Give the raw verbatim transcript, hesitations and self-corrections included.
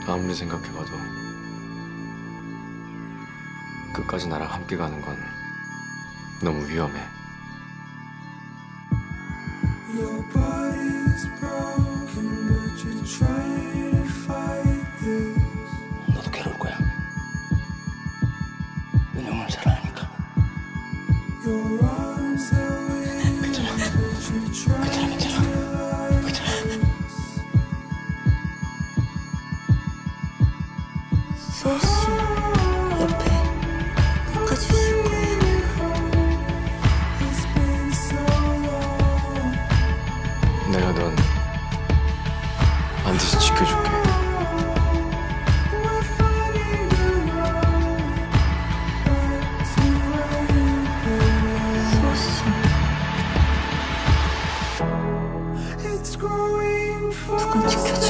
아무리 생각해봐도 끝까지 나랑 함께 가는 건 너무 위험해. 너도 괴로울 거야. 은영을 사랑하니까. 괜찮아. 괜찮아, 괜찮아. 괜찮아. 소씨 옆에 끝까지 있을 거예요. 내가 넌 반드시 지켜줄게. 소씨 누가 지켜줘?